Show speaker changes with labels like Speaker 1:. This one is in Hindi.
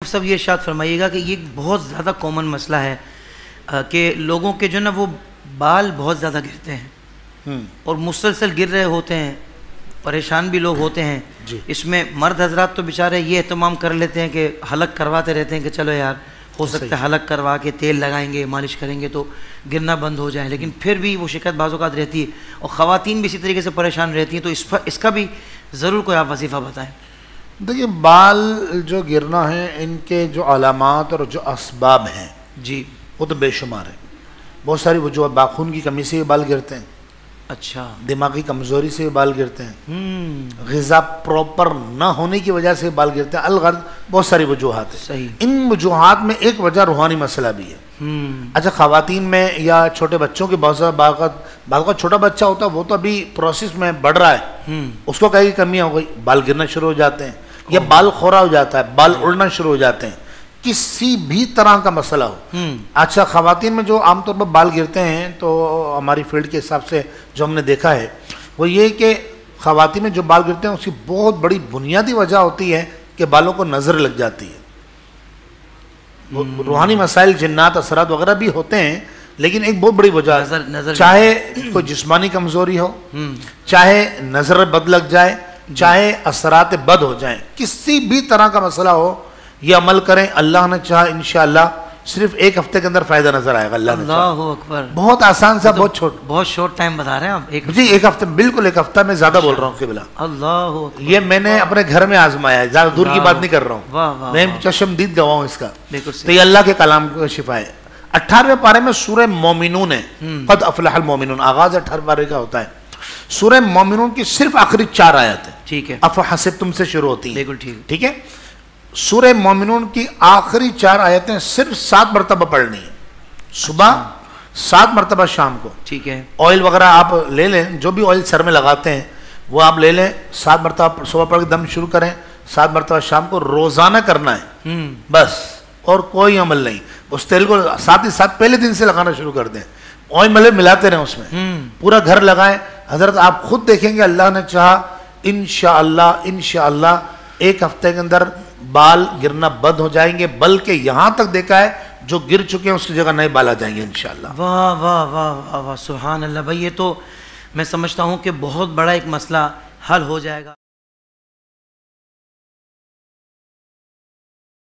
Speaker 1: सब ये इरशाद फरमाइएगा कि ये बहुत ज़्यादा कॉमन मसला है कि लोगों के जो ना वो बाल बहुत ज़्यादा गिरते हैं और मुसलसल गिर रहे होते हैं, परेशान भी लोग होते हैं जी। इसमें मर्द हजरात तो बेचारे ये एहतमाम कर लेते हैं कि हलक करवाते रहते हैं कि चलो यार हो सकता है हलक करवा के तेल लगाएंगे, मालिश करेंगे तो गिरना बंद हो जाए, लेकिन फिर भी वो शिकायत बाज़ औक़ात रहती है और ख़वातीन भी इसी तरीके से परेशान रहती हैं। तो इसका भी ज़रूर कोई आप वजीफ़ा बताएं।
Speaker 2: देखिए, बाल जो गिरना है इनके जो अलामात और जो असबाब हैं
Speaker 1: जी
Speaker 2: वो तो बेशुमार है। बहुत सारी वजूह, बाखून की कमी से बाल गिरते हैं,
Speaker 1: अच्छा, दिमागी
Speaker 2: दिमागी कमज़ोरी से बाल गिरते हैं, ग़िज़ा प्रॉपर ना होने की वजह से बाल गिरते हैं, अलगर्ज बहुत सारी वजूहात है।
Speaker 1: सही।
Speaker 2: इन वजूहात में एक वजह रूहानी मसला भी है। अच्छा, ख़वातीन में या छोटे बच्चों के बहुत सारा बाल का छोटा बच्चा होता है वो तो अभी प्रोसेस में बढ़ रहा है, उसको कहीं कमी हो गई, बाल गिरना शुरू हो जाते हैं या बाल खोरा हो जाता है, बाल उड़ना शुरू हो जाते हैं, किसी भी तरह का मसला हो। अच्छा, ख़वातीन में जो आमतौर पर बाल गिरते हैं तो हमारी फील्ड के हिसाब से जो हमने देखा है वो ये कि ख़वातीन में जो बाल गिरते हैं उसकी बहुत बड़ी बुनियादी वजह होती है कि बालों को नज़र लग जाती है। रूहानी मसाइल, जिन्नात, असरात वगैरह भी होते हैं, लेकिन एक बहुत बड़ी वजह, चाहे कोई जिस्मानी कमज़ोरी हो, चाहे नज़र बद लग जाए, चाहे असरात बद हो जाए, किसी भी तरह का मसला हो, ये अमल करें, अल्लाह ने चाहा इंशाअल्लाह सिर्फ एक हफ्ते के अंदर फायदा नजर आएगा। अल्लाह
Speaker 1: अकबर,
Speaker 2: बहुत आसान सा, बहुत
Speaker 1: शॉर्ट टाइम बता रहे हैं आप।
Speaker 2: एक हफ्ते, बिल्कुल एक हफ्ता में ज्यादा बोल रहा हूँ किबला।
Speaker 1: अल्लाह,
Speaker 2: ये मैंने अपने घर में आजमाया है, ज्यादा दूर की बात नहीं कर रहा हूँ, मैं चशमदीद गवाह हूँ इसका। तो ये अल्लाह के कलाम को शिफा है। 18वें पारे में सूरह मोमिनून है, क़द अफ़लहल मोमिनून, आगाज 18 पारे का होता है। सूरह मोमिनून की सिर्फ आखिरी 4 आयत है, ठीक है, अफ़हसिबतुम से शुरू होती है,
Speaker 1: बिल्कुल
Speaker 2: ठीक है। सूरह मोमिनून की आखिरी 4 आयतें सिर्फ 7 मरतबा पढ़नी है, सुबह 7 मरतबा शाम को, ठीक है। ऑयल वगैरह आप ले लें, जो भी ऑयल सर में लगाते हैं वो आप ले लें, 7 मरतबा सुबह पढ़ के दम शुरू करें, 7 मरतबा शाम को, रोजाना करना है बस, और कोई अमल नहीं। उस तेल को साथ ही साथ पहले दिन से लगाना शुरू कर दें, ऑयल मिलाते रहें उसमें, पूरा घर लगाएं। हजरत आप खुद देखेंगे अल्लाह ने चाहा इंशाअल्लाह एक हफ्ते के अंदर बाल गिरना बंद हो जाएंगे, बल्कि यहां तक देखा है जो गिर चुके हैं उसकी जगह नए बाल आ जाएंगे इंशाअल्लाह।
Speaker 1: वाह वाह वाह वाह वाह, सुभान अल्लाह भाई, ये तो मैं समझता हूं कि बहुत बड़ा एक मसला हल हो जाएगा।